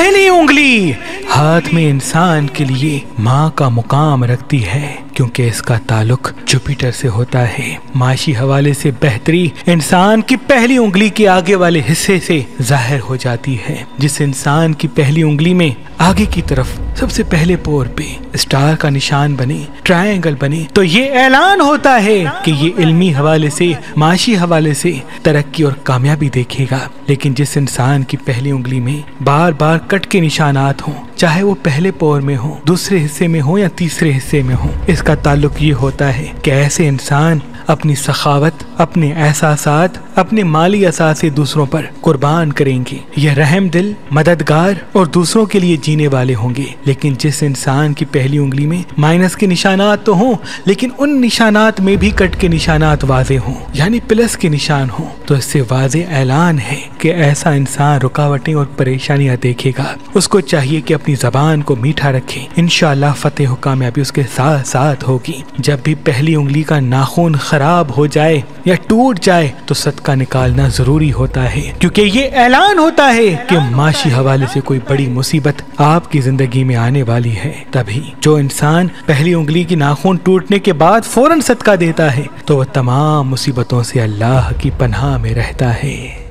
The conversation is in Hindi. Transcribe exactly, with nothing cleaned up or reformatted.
पहली उंगली हाथ में इंसान के लिए माँ का मुकाम रखती है, क्योंकि इसका ताल्लुक जुपिटर से होता है। माशी हवाले से बेहतरी इंसान की पहली उंगली के आगे वाले हिस्से से जाहिर हो जाती है। जिस इंसान की पहली उंगली में आगे की तरफ सबसे पहले पोर पे स्टार का निशान बने, ट्रायंगल बने, तो ये ऐलान होता है कि ये इल्मी हवाले से, माशी हवाले से तरक्की और कामयाबी देखेगा। लेकिन जिस इंसान की पहली उंगली में बार बार कट के निशानात हों, चाहे वो पहले पोर में हो, दूसरे हिस्से में हो या तीसरे हिस्से में हो, इसका ताल्लुक ये होता है कि ऐसे इंसान अपनी सखावत, अपने एहसासात, अपने माली असासे दूसरों पर कुर्बान करेंगे। यह रहम दिल, मददगार और दूसरों के लिए जीने वाले होंगे। लेकिन जिस इंसान की पहली उंगली में माइनस के निशानात तो हों, लेकिन उन निशानात में भी कट के निशानात वाजे हों, यानी प्लस के निशान हों, तो इससे वाजे ऐलान है कि ऐसा इंसान रुकावटें और परेशानियां देखेगा। उसको चाहिए कि अपनी जबान को मीठा रखे, इंशाअल्लाह फतेह और कामयाबी उसके साथ साथ होगी। जब भी पहली उंगली का नाखून खराब हो जाए या टूट जाए तो सदका निकालना जरूरी होता है, क्योंकि ये ऐलान होता है कि माशी हवाले से कोई बड़ी मुसीबत आपकी जिंदगी में आने वाली है। तभी जो इंसान पहली उंगली की नाखून टूटने के बाद फौरन सदका देता है तो वह तमाम मुसीबतों से अल्लाह की पनाह में रहता है।